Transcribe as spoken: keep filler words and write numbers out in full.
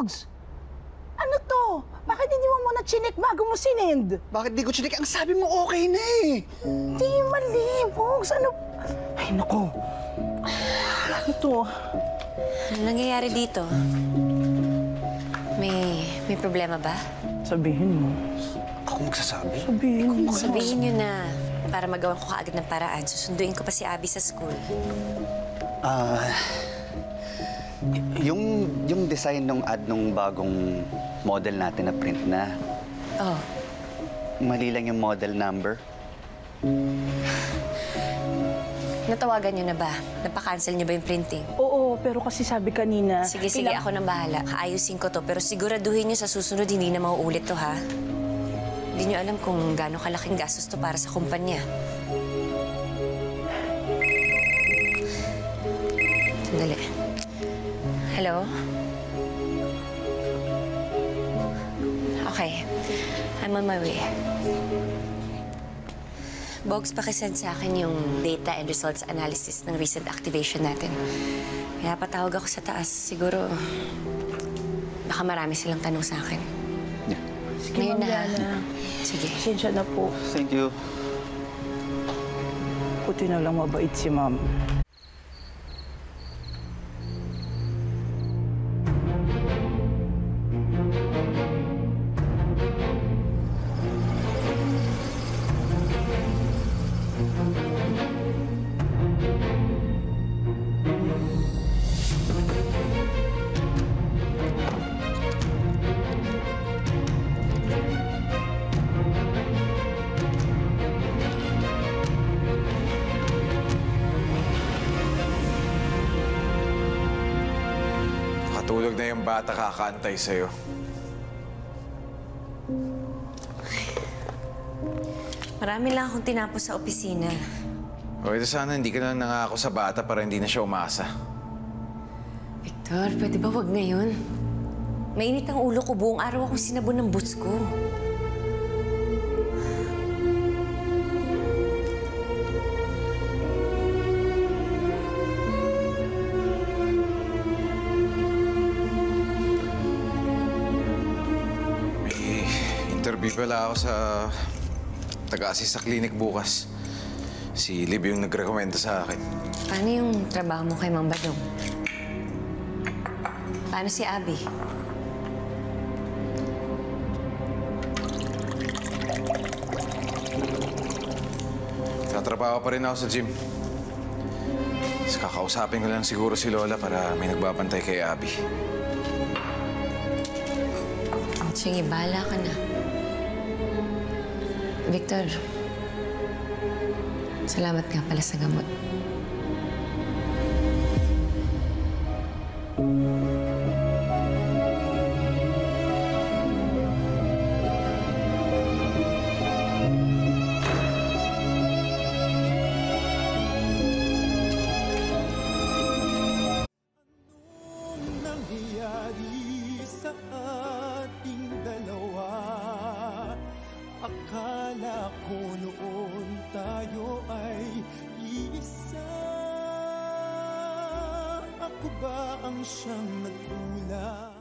Pogs! Ano to? Bakit hindi mo muna chinik bago mo sinend? Bakit di ko chinik? Ang sabi mo okay na eh. Hindi, mali, Pogs. Ano? Ay, naku. Ano to? Ano nangyayari dito? May... may problema ba? Sabihin mo. Ako magsasabi? Sabihin mo. Sabihin niyo na para magawan ko kaagad ng paraan. Susunduin ko pa si Abby sa school. Ah... Uh, yung, yung design ng ad nung bagong model natin na print na. Oh. Mali lang yung model number. Natawagan niyo na ba? Napaka-cancel niyo ba yung printing? Oo, pero kasi sabi kanina... Sige, sige. Ako nang bahala. Kaayusin ko to. Pero siguraduhin niyo sa susunod hindi na mauulit to, ha? Hindi niyo alam kung gaano kalaking gastos to para sa kumpanya. Sandali. Hello? Okay. I'm on my way. Bogs, pakisend sa akin yung data and results analysis ng recent activation natin. Kaya patawag ako sa taas. Siguro, baka marami silang tanong sa akin. Yeah. Sige, Ngayon Ma'am na. Diana. Sige. Pasensya na po. Thank you. Puti na lang mabait si Ma'am. Tulog na yung bata kakaantay sa'yo. Marami lang akong tinapos sa opisina. O ito sana hindi ka na nangako sa bata para hindi na siya umasa. Victor, pwede ba wag ngayon? Mainit ang ulo ko. Buong araw akong sinabon ng boots ko. Interview pala ako sa taga-assist sa clinic bukas. Si Lib yung nagrekomenda sa akin. Paano yung trabaho mo kay Mang Badong? Paano si Abby? Tatrabaho pa rin ako sa gym. Tapos kakausapin ko lang siguro si Lola para may nagbabantay kay Abby. Sige, bahala ka na. Victor, salamat nga pala sa gamot. Akala ko noon tayo ay iisa. Ako ba ang siyang nagkulang?